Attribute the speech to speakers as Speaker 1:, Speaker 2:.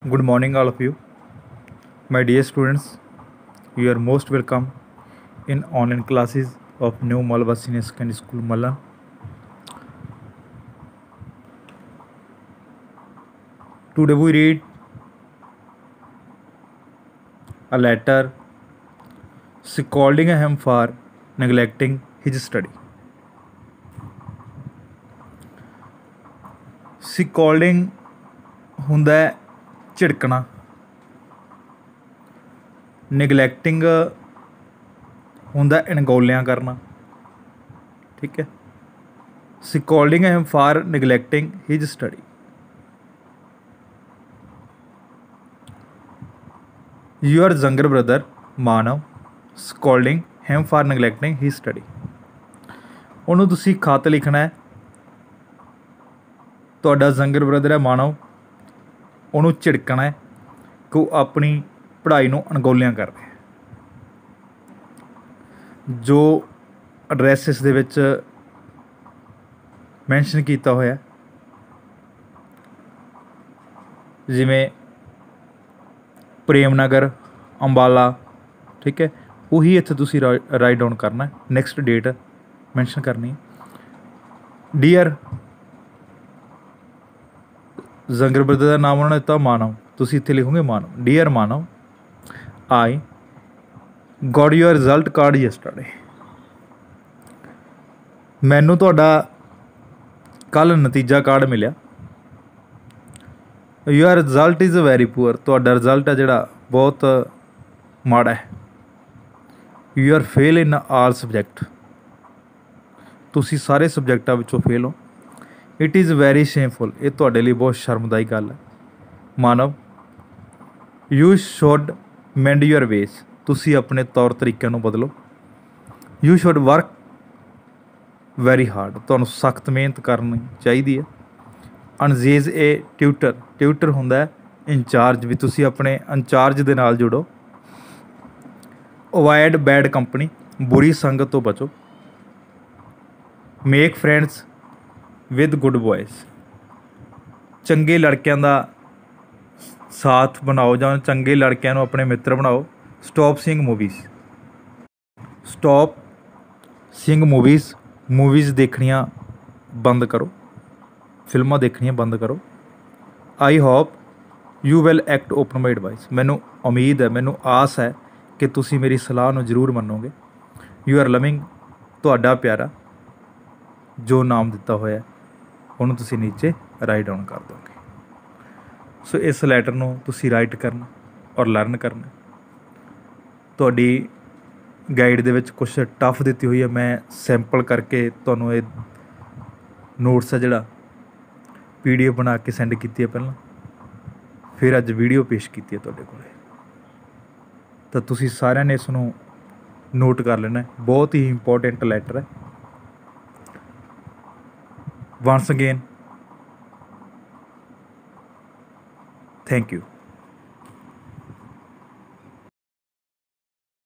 Speaker 1: Good morning, all of you. My dear students, you are most welcome in online classes of New Malwa Senior Secondary School, Mallan. Today we read a letter scolding him for neglecting his study. Scolding ਹੁੰਦਾ ਹੈ ਝਿੜਕਣਾ, ਨੈਗਲੈਕਟਿੰਗ ਹੁੰਦਾ ਅਣਗੌਲਿਆਂ ਕਰਨਾ। ਠੀਕ ਹੈ, scolding him for neglecting his study. Your younger brother Manav scolding him for neglecting his study. ਉਹਨੂੰ ਤੁਸੀਂ ਖਤ ਲਿਖਣਾ ਹੈ। ਤੁਹਾਡਾ ਯੰਗਰ ਬ੍ਰਦਰ ਹੈ ਮਾਨਵ, ਉਹਨੂੰ ਝਿੜਕਣਾ ਹੈ ਕਿ ਉਹ ਆਪਣੀ ਪੜ੍ਹਾਈ ਨੂੰ ਅਣਗੌਲਿਆਂ ਕਰ ਰਿਹਾ। ਜੋ ਐਡਰੈਸ ਇਸ ਦੇ ਵਿੱਚ ਮੈਂਸ਼ਨ ਕੀਤਾ ਹੋਇਆ, ਜਿਵੇਂ ਪ੍ਰੇਮ ਨਗਰ, ਅੰਬਾਲਾ, ਠੀਕ ਹੈ, ਉਹੀ ਇੱਥੇ ਤੁਸੀਂ ਰਾਈਟ ਡਾਊਨ ਕਰਨਾ। ਨੈਕਸਟ ਡੇਟ ਮੈਂਸ਼ਨ ਕਰਨੀ ਹੈ। ਡੀਅਰ ਯੰਗਰ ਬ੍ਰਦਰ ਦਾ ਨਾਮ ਉਹਨਾਂ ਨੇ ਦਿੱਤਾ ਮਾਨਵ, ਤੁਸੀਂ ਇੱਥੇ ਲਿਖੋਗੇ Manav. Dear Manav, I got your result card yesterday. ਮੈਨੂੰ ਤੁਹਾਡਾ ਕੱਲ੍ਹ ਨਤੀਜਾ ਕਾਰਡ ਮਿਲਿਆ। Your result is very poor. ਤੁਹਾਡਾ ਰਿਜ਼ਲਟ ਹੈ ਜਿਹੜਾ ਬਹੁਤ ਮਾੜਾ ਹੈ। You are fail in all subject. ਤੁਸੀਂ ਸਾਰੇ ਸਬਜੈਕਟਾਂ ਵਿੱਚੋਂ ਫੇਲ ਹੋ। It is very shameful. ਇਹ ਤੁਹਾਡੇ ਲਈ ਬਹੁਤ ਸ਼ਰਮਦਾਇਕ ਗੱਲ ਹੈ। Manav, you should mend your ways. ਤੁਸੀਂ ਆਪਣੇ ਤੌਰ ਤਰੀਕਿਆਂ ਨੂੰ ਬਦਲੋ। You should work very hard. ਤੁਹਾਨੂੰ ਸਖਤ ਮਿਹਨਤ ਕਰਨੀ ਚਾਹੀਦੀ ਹੈ। ਅਨਜੇਜ਼ ਏ ਟਿਊਟਰ। ਟਿਊਟਰ ਹੁੰਦਾ ਹੈ ਇੰਚਾਰਜ, ਵੀ ਤੁਸੀਂ ਆਪਣੇ ਇੰਚਾਰਜ ਦੇ ਨਾਲ ਜੁੜੋ। Avoid bad company. ਬੁਰੀ ਸੰਗਤ ਤੋਂ ਬਚੋ। Make friends with good boys. ਚੰਗੇ ਲੜਕਿਆਂ ਦਾ ਸਾਥ ਬਣਾਓ ਜਾਂ ਚੰਗੇ ਲੜਕਿਆਂ ਨੂੰ ਆਪਣੇ ਮਿੱਤਰ ਬਣਾਓ। Stop seeing movies. Stop seeing movies. Movies ਦੇਖਣੀਆਂ ਬੰਦ ਕਰੋ। ਫਿਲਮਾਂ ਦੇਖਣੀਆਂ ਬੰਦ ਕਰੋ। I hope you will act upon my advice. ਮੈਨੂੰ ਉਮੀਦ ਹੈ, ਮੈਨੂੰ ਆਸ ਹੈ ਕਿ ਤੁਸੀਂ ਮੇਰੀ ਸਲਾਹ ਨੂੰ ਜ਼ਰੂਰ ਮੰਨੋਗੇ। You are loving. ਤੁਹਾਡਾ ਪਿਆਰਾ ਜੋ ਨਾਮ ਦਿੱਤਾ ਹੋਇਆ ਉਹਨੂੰ ਤੁਸੀਂ ਨੀਚੇ ਰਾਈਟ ਡਾਊਨ ਕਰ ਦਿਓਗੇ। ਸੋ ਇਸ ਲੈਟਰ ਨੂੰ ਤੁਸੀਂ ਰਾਈਟ ਕਰਨਾ ਔਰ ਲਰਨ ਕਰਨਾ। ਤੁਹਾਡੀ ਗਾਈਡ ਦੇ ਵਿੱਚ ਕੁਛ ਟਫ ਦਿੱਤੀ ਹੋਈ ਹੈ। ਮੈਂ ਸੈਂਪਲ ਕਰਕੇ ਤੁਹਾਨੂੰ ਇਹ ਨੋਟਸ ਹੈ ਜਿਹੜਾ PDF ਬਣਾ ਕੇ ਸੈਂਡ ਕੀਤੀ ਹੈ ਪਹਿਲਾਂ, ਫਿਰ ਅੱਜ ਵੀਡੀਓ ਪੇਸ਼ ਕੀਤੀ ਹੈ ਤੁਹਾਡੇ ਕੋਲ। ਤਾਂ ਤੁਸੀਂ ਸਾਰਿਆਂ ਨੇ ਇਸ ਨੂੰ ਨੋਟ ਕਰ ਲੈਣਾ। ਬਹੁਤ ਹੀ ਇੰਪੋਰਟੈਂਟ ਲੈਟਰ ਹੈ। Once again thank you.